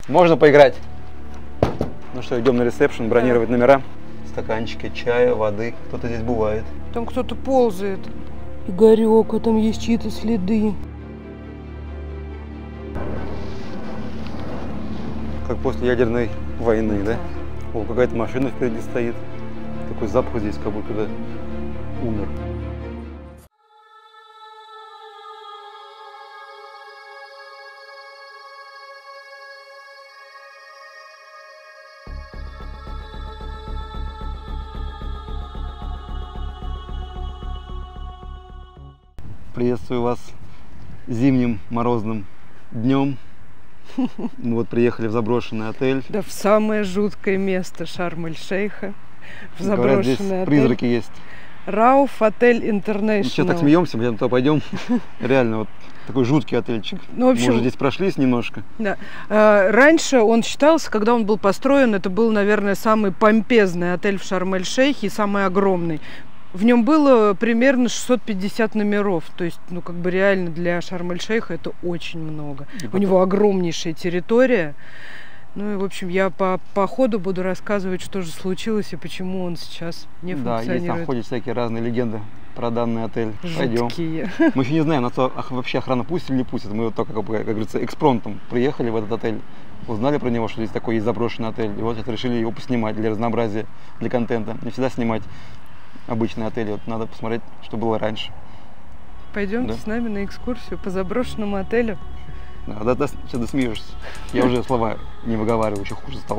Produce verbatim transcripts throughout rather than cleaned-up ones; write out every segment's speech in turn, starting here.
Можно поиграть? Ну что, идем на ресепшн, бронировать номера. Стаканчики чая, воды. Кто-то здесь бывает. Там кто-то ползает. Игорек, а там есть чьи-то следы. Как после ядерной войны, да? О, какая-то машина впереди стоит. Такой запах здесь, как будто да, умер. Приветствую вас зимним морозным днем. Мы вот приехали в заброшенный отель. Да, в самое жуткое место Шарм-эль-Шейха. В заброшенный Говорят, здесь отель. Призраки есть. Рауф отель Интернешнл. Сейчас так смеемся, мы туда пойдем. Реально, вот такой жуткий отельчик. Ну, в общем, мы уже здесь прошлись немножко. Да. Раньше он считался, когда он был построен, это был, наверное, самый помпезный отель в Шарм-эль-Шейхе и самый огромный. В нем было примерно шестьсот пятьдесят номеров, то есть, ну, как бы реально для Шарм-эль-Шейха это очень много. И У потом... него огромнейшая территория. Ну и, в общем, я по, по ходу буду рассказывать, что же случилось и почему он сейчас не функционирует. Да, есть там ходят всякие разные легенды про данный отель. Жуткие. Пойдем. Мы еще не знаем, нас вообще охрана пустит или не пустит. Мы вот только, как, как говорится, экспромтом приехали в этот отель, узнали про него, что здесь такой есть заброшенный отель. И вот решили его поснимать для разнообразия, для контента. Не всегда снимать обычный отель, вот надо посмотреть, что было раньше. Пойдемте да? с нами на экскурсию по заброшенному отелю. Да, да, да, сейчас досмеешься. Я уже слова не выговариваю, еще хуже стал.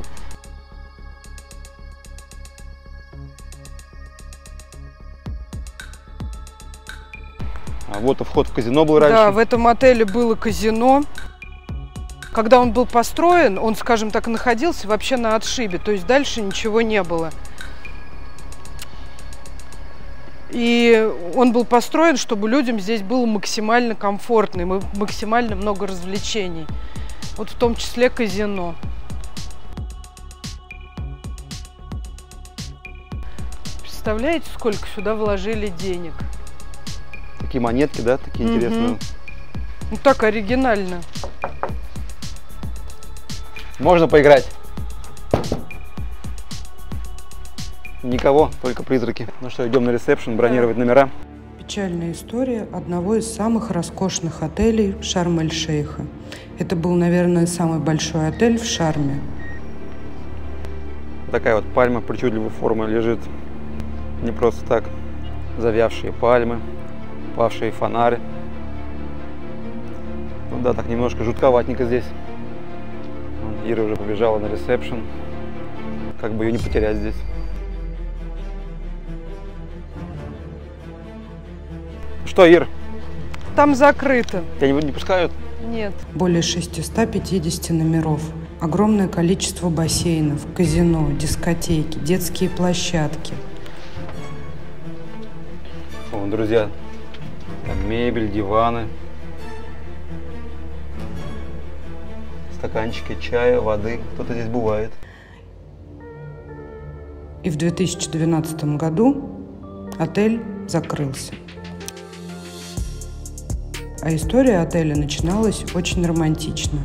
А вот и вход в казино был раньше. Да, в этом отеле было казино. Когда он был построен, он, скажем так, находился вообще на отшибе, то есть дальше ничего не было. И он был построен, чтобы людям здесь было максимально комфортно, и максимально много развлечений. Вот в том числе казино. Представляете, сколько сюда вложили денег? Такие монетки, да? Такие угу. интересные. Ну так оригинально. Можно поиграть? Никого, только призраки. Ну что, идем на ресепшн, бронировать номера. Печальная история одного из самых роскошных отелей Шарм-эль-Шейха. Это был, наверное, самый большой отель в Шарме. Такая вот пальма причудливой формы лежит. Не просто так. Завявшие пальмы, павшие фонари. Ну да, так немножко жутковатненько здесь. Ира уже побежала на ресепшн. Как бы ее не потерять здесь. Что, Ир? Там закрыто. Тебя не, не пускают? Нет. Более шестисот пятидесяти номеров. Огромное количество бассейнов, казино, дискотеки, детские площадки. О, друзья, там мебель, диваны, стаканчики чая, воды. Кто-то здесь бывает. И в две тысячи двенадцатом году отель закрылся. А история отеля начиналась очень романтично.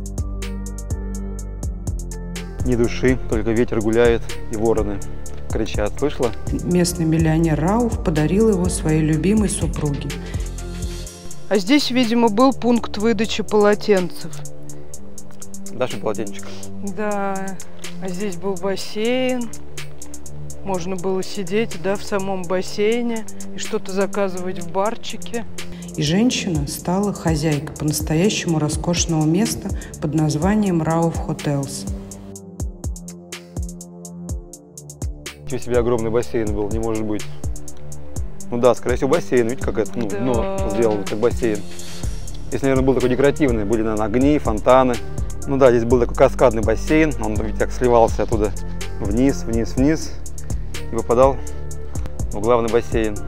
Ни души, только ветер гуляет и вороны кричат. Слышала? Местный миллионер Рауф подарил его своей любимой супруге. А здесь, видимо, был пункт выдачи полотенцев. Дашь полотенчик? Да. А здесь был бассейн. Можно было сидеть, да, в самом бассейне и что-то заказывать в барчике. И женщина стала хозяйкой по-настоящему роскошного места под названием Рауф Хотелс. Ничего себе, огромный бассейн был, не может быть. Ну да, скорее всего, бассейн. Видите, как это, ну, да. дно сделано, как бассейн. Здесь, наверное, был такой декоративный. Были, наверное, огни, фонтаны. Ну да, здесь был такой каскадный бассейн. Он, видите, как сливался оттуда вниз, вниз, вниз. И попадал в главный бассейн.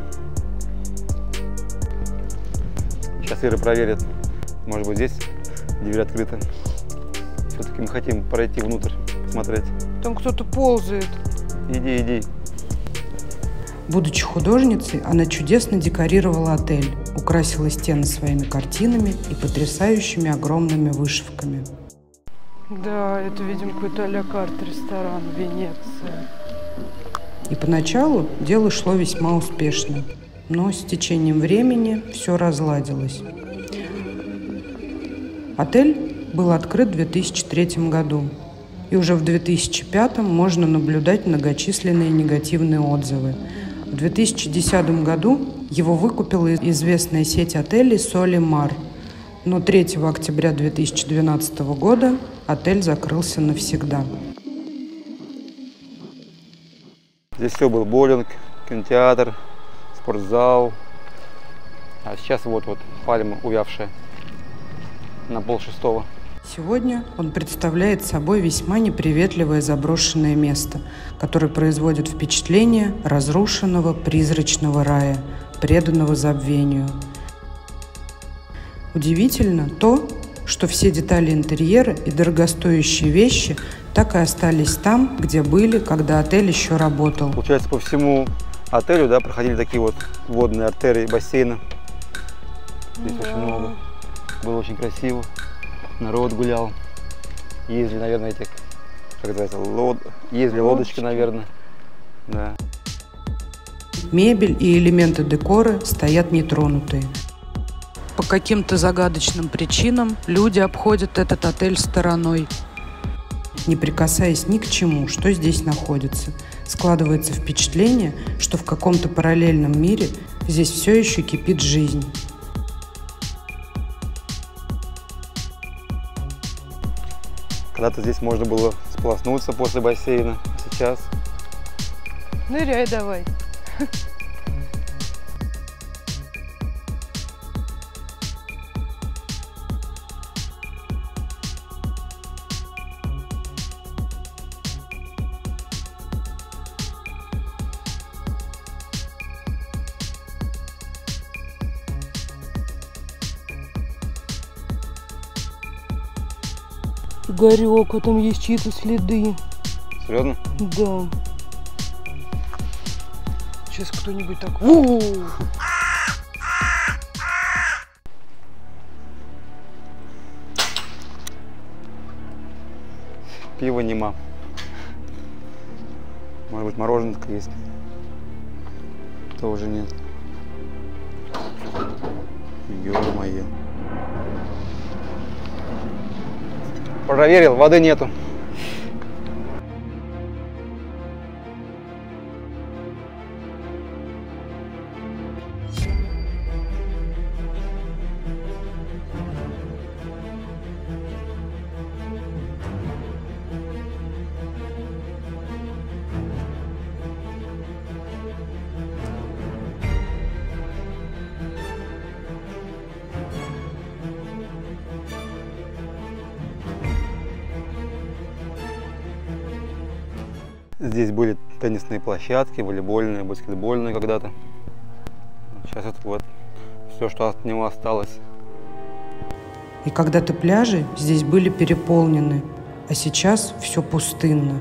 Сейчас Ира проверит. Может быть, здесь дверь открыта. Все-таки мы хотим пройти внутрь, посмотреть. Там кто-то ползает. Иди, иди. Будучи художницей, она чудесно декорировала отель, украсила стены своими картинами и потрясающими огромными вышивками. Да, это, видимо, какой-то а-ля карт ресторан в Венеции. И поначалу дело шло весьма успешно, но с течением времени все разладилось. Отель был открыт в две тысячи третьем году, и уже в две тысячи пятом можно наблюдать многочисленные негативные отзывы. В две тысячи десятом году его выкупила известная сеть отелей «Солимар», но третьего октября две тысячи двенадцатого года отель закрылся навсегда. Здесь все был боулинг, кинотеатр, спортзал. А сейчас вот-вот пальма увявшая на полшестого. Сегодня он представляет собой весьма неприветливое заброшенное место, которое производит впечатление разрушенного призрачного рая, преданного забвению. Удивительно то, что все детали интерьера и дорогостоящие вещи так и остались там, где были, когда отель еще работал. Получается, по всему отелю, да, проходили такие вот водные артерии бассейна. Здесь да. Очень много. Было очень красиво. Народ гулял. Ездили, наверное, эти, как называется, лод... ездили лодочки, наверное. Да. Мебель и элементы декора стоят нетронутые. По каким-то загадочным причинам люди обходят этот отель стороной, не прикасаясь ни к чему, что здесь находится. Складывается впечатление, что в каком-то параллельном мире здесь все еще кипит жизнь. Когда-то здесь можно было сполоснуться после бассейна, а сейчас... Ныряй давай. Игорек, а там есть чьи-то следы. Серьезно? Да. Сейчас кто-нибудь так... У-у-у! Пива нема. Может быть, мороженка есть. Тоже нет. Ё-моё. Проверил, воды нету. Здесь были теннисные площадки, волейбольные, баскетбольные когда-то. Сейчас это вот все, что от него осталось. И когда-то пляжи здесь были переполнены, а сейчас все пустынно.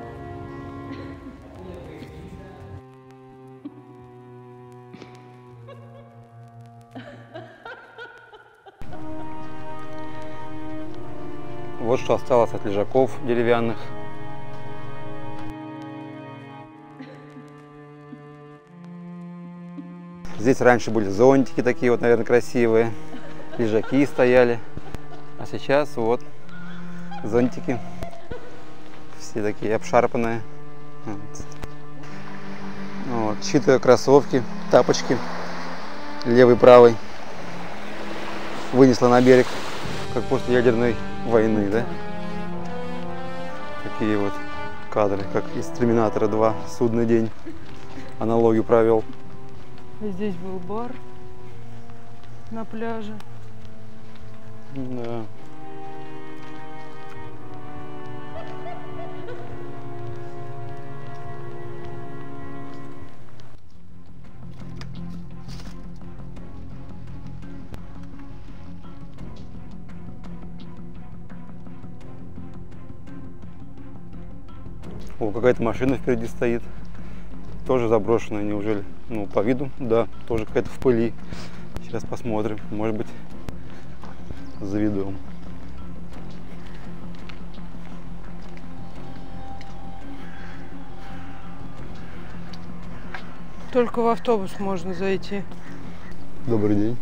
Вот что осталось от лежаков деревянных. Здесь раньше были зонтики такие вот, наверное, красивые. Лежаки стояли. А сейчас вот зонтики. Все такие обшарпанные. Вот. Вот. Чьи-то кроссовки, тапочки. Левый, правый. Вынесло на берег. Как после ядерной войны, да? Такие вот кадры, как из Терминатора два, Судный день. Аналогию провел. Здесь был бар на пляже. Да. О, какая-то машина впереди стоит. Тоже заброшенная, неужели? Ну, по виду, да, тоже какая-то в пыли. Сейчас посмотрим, может быть, заведем. Только в автобус можно зайти. Добрый день.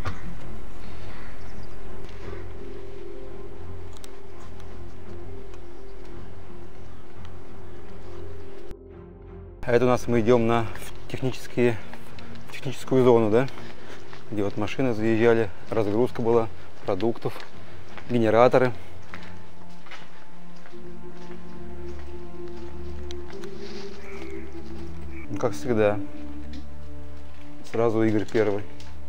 А это у нас мы идем на технические, техническую зону, да? Где вот машины заезжали, разгрузка была продуктов, генераторы. Ну, как всегда, сразу Игорь первый.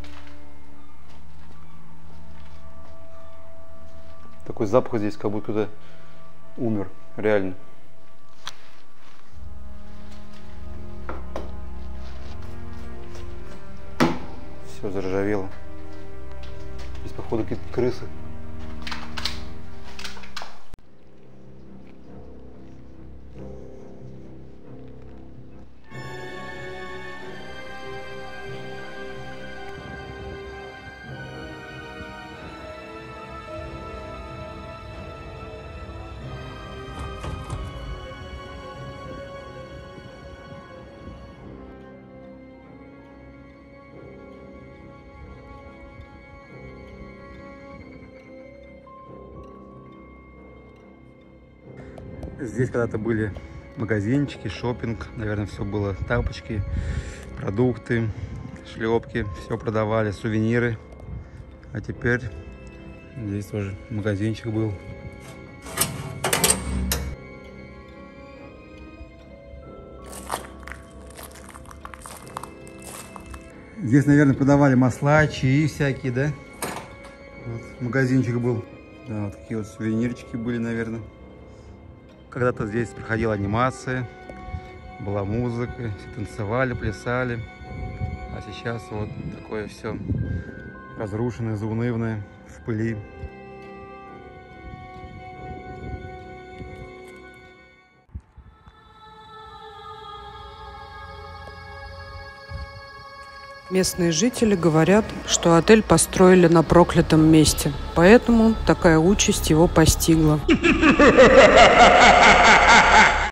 Такой запах здесь, как будто кто-то умер, реально. Все заржавело. Здесь, походу, какие-то крысы. Здесь когда-то были магазинчики, шопинг, наверное, все было, тапочки, продукты, шлепки, все продавали, сувениры. А теперь здесь тоже магазинчик был. Здесь, наверное, продавали масла, чаи всякие, да? Вот, магазинчик был. Да, вот такие вот сувенирчики были, наверное. Когда-то здесь проходила анимация, была музыка, все танцевали, плясали. А сейчас вот такое все разрушенное, заунывное, в пыли. Местные жители говорят, что отель построили на проклятом месте, поэтому такая участь его постигла.